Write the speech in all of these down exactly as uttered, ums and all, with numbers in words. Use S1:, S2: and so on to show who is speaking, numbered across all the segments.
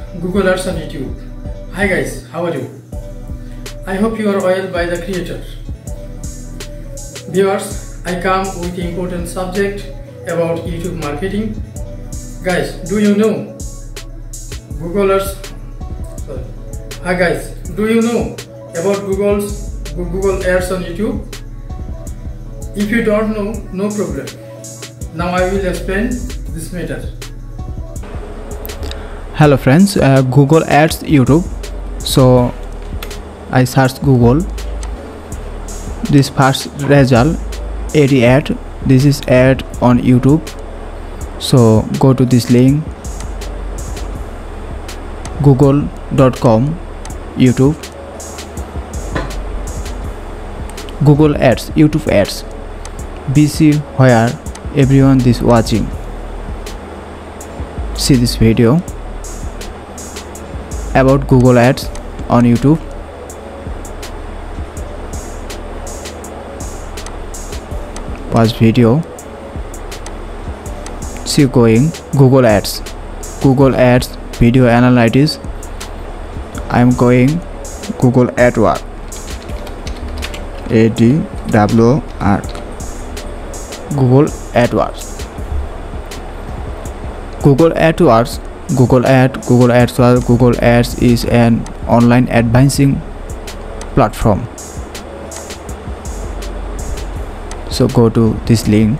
S1: Google Ads on YouTube. Hi guys, how are you? I hope you are well by the creator. Viewers, I come with important subject about YouTube marketing. Guys, do you know Google Ads? Sorry. Hi guys, do you know about Google's Google Ads on YouTube? If you don't know, no problem. Now I will explain this matter.
S2: Hello friends, uh, Google Ads YouTube. So I search Google. This first result ad ad. This is ad on YouTube. So go to this link, google dot com YouTube. Google Ads, YouTube Ads. B C where everyone is watching. See this video about Google Ads on YouTube. Watch video. See going Google Ads. Google Ads video analytics. I am going Google AdWords. A D W R. Google AdWords. Google AdWords. Google Ad, Google AdWords, Google Ads is an online advertising platform. So go to this link,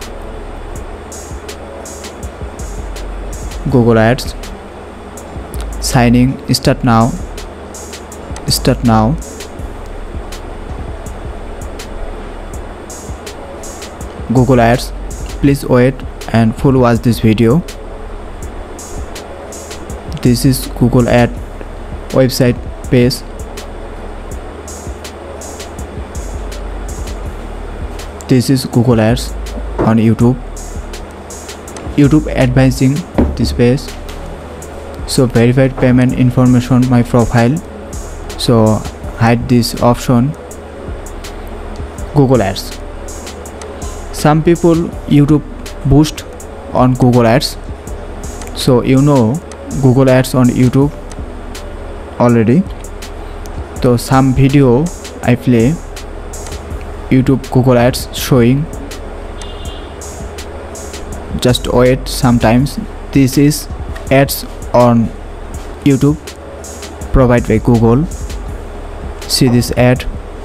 S2: Google Ads, signing, start now, start now. Google Ads, please wait and full watch this video. This is Google Ad website page. This is Google Ads on YouTube. YouTube advancing this page. So verified payment information my profile. So hide this option. Google Ads. Some people YouTube boost on Google Ads. So you know Google Ads on YouTube already. So some video I play YouTube Google Ads showing. Just wait sometimes. This is ads on YouTube provided by Google. See this ad.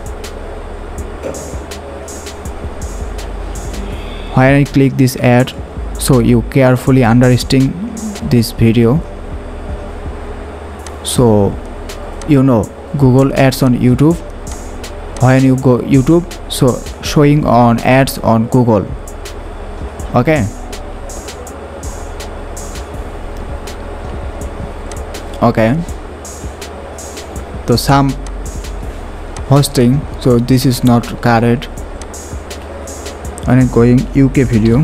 S2: When I click this ad, so you carefully understand this video. So you know Google Ads on YouTube. When you go YouTube, so showing on ads on Google. Okay. Okay. So some hosting. So this is not correct. And I'm going U K video.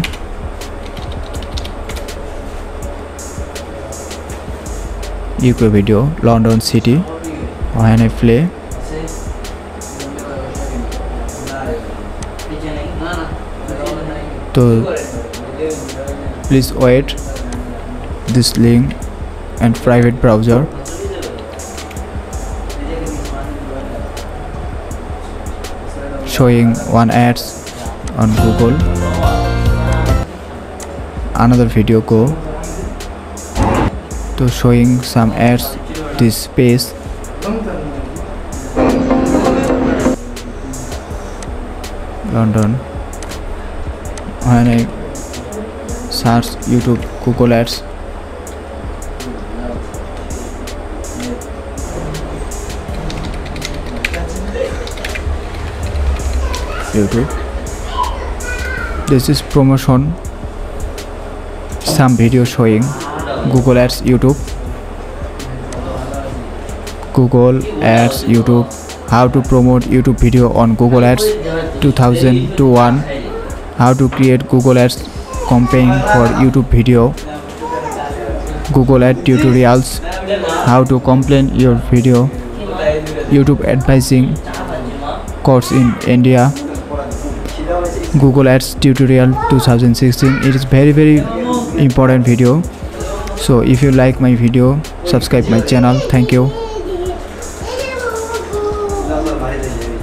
S2: U K video, London City. When I play, so please wait this link and private browser. Showing one ads on Google. Another video go to showing some ads this page. London. When I search YouTube Google Ads, YouTube. This is promotion. Some video showing Google Ads YouTube. Google Ads YouTube. How to promote YouTube video on Google Ads two thousand one. How to create Google Ads campaign for YouTube video. Google Ad tutorials. How to complain your video. YouTube advertising course in India. Google Ads tutorial two thousand sixteen. It is very very important video. So if you like my video, subscribe my channel. Thank you.